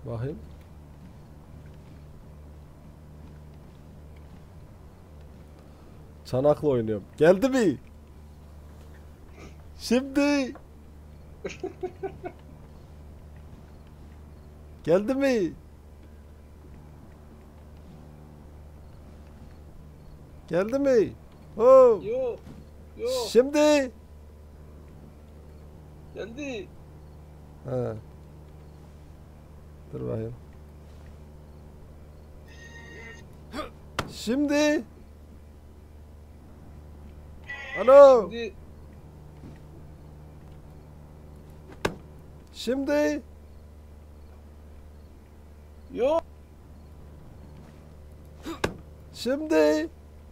Bakayım. Çanakla oynuyorum. Geldi mi? Şimdi. Geldi mi? Geldi mi? Oh. Yo. Yo. Şimdi. Geldi. Ha. Dur bakayım. Şimdi. Alo. Şimdi. Şimdi. Yo. Şimdi.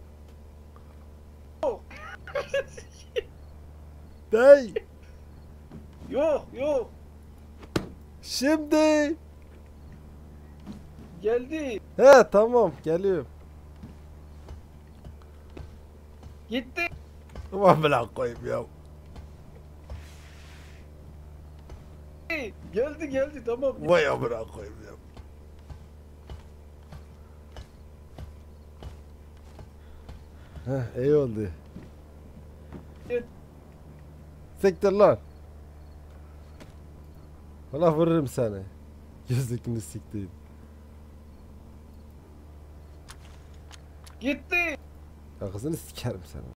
Dey. Yo. Yo. Şimdi. Geldi. He tamam geliyorum. Gitti. Aman bırak koyayım ya. Geldi geldi tamam. Vay amına koyayım ya. Heh iyi oldu. Evet. Siktir lan. Valla vururum seni. Gözlükünü siktir. Gitti. Yakasını sikerim seni.